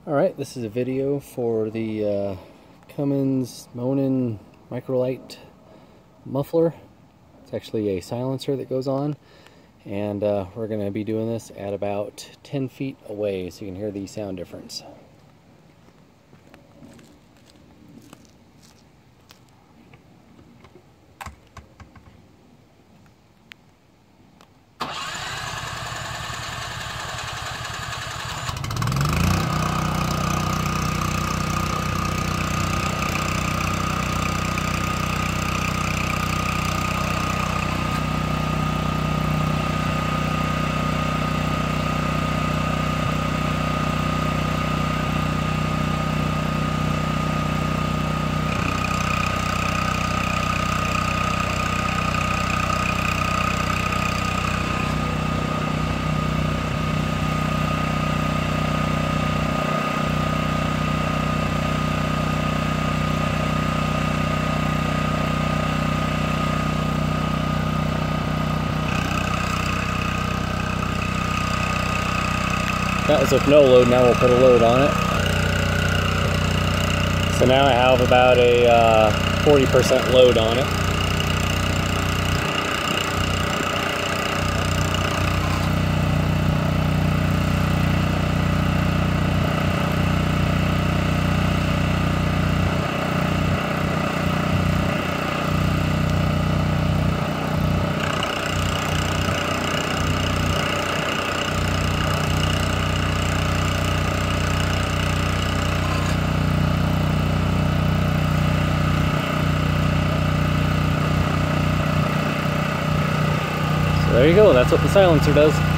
Alright, this is a video for the Cummins Onan microlight muffler. It's actually a silencer that goes on, and we're going to be doing this at about 10 feet away so you can hear the sound difference. That was with no load. Now we'll put a load on it. So now I have about a 40% load on it. There you go, that's what the silencer does.